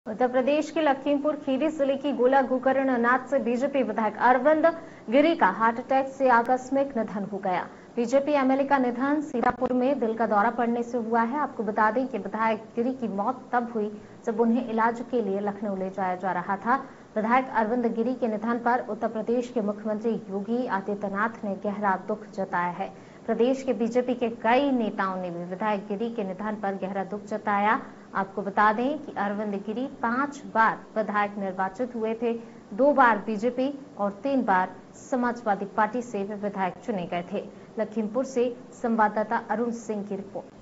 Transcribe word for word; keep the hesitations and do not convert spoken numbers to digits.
उत्तर प्रदेश के लखीमपुर खीरी जिले की गोला गोकर्ण नाथ से बीजेपी विधायक अरविंद गिरी का हार्ट अटैक से आकस्मिक निधन हो गया। बीजेपी एमएलए का निधन सीतापुर में दिल का दौरा पड़ने से हुआ है। आपको बता दें कि विधायक गिरी की मौत तब हुई जब उन्हें इलाज के लिए लखनऊ ले जाया जा रहा था। विधायक अरविंद गिरी के निधन पर उत्तर प्रदेश के मुख्यमंत्री योगी आदित्यनाथ ने गहरा दुख जताया है। प्रदेश के बीजेपी के कई नेताओं ने भी विधायक गिरी के निधन पर गहरा दुख जताया। आपको बता दें कि अरविंद गिरी पांच बार विधायक निर्वाचित हुए थे। दो बार बीजेपी और तीन बार समाजवादी पार्टी से वे विधायक चुने गए थे। लखीमपुर से संवाददाता अरुण सिंह की रिपोर्ट।